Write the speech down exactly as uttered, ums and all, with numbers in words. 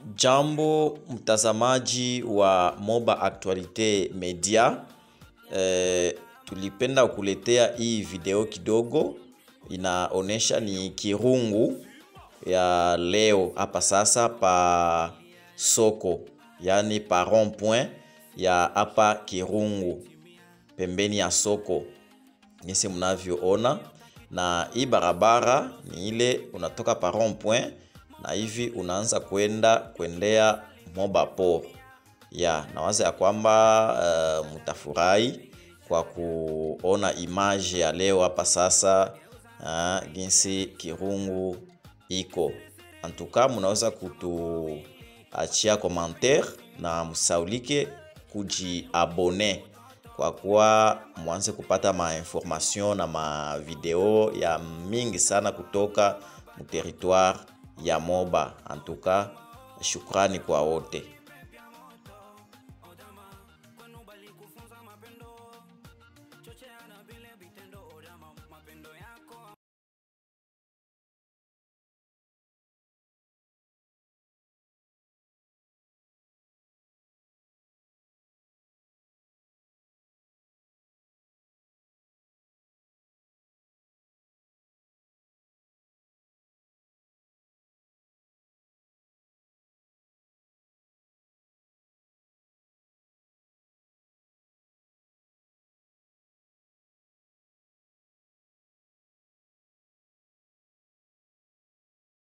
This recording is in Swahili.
Jambo mtazamaji wa Moba Actualite Media, e, tulipenda kukuletea hii video kidogo. Inaonesha ni kirungu ya leo hapa sasa pa soko, yani pa rond point ya hapa Kirungu pembeni ya soko nisi mnavyoona. Na hii barabara ni ile unatoka pa rond point na hivi unaanza kwenda kuendea Moba Port. Ya nawaza ya kwamba uh, mutafurahi kwa kuona image ya leo hapa sasa, uh, jinsi Kirungu iko. Antuka munaweza kutuachia commentaire na msaulike kuji abone kwa kuwa mwanze kupata ma information na ma video ya mingi sana kutoka mu territoire ya Moba. Antuka shukrani kwa wote.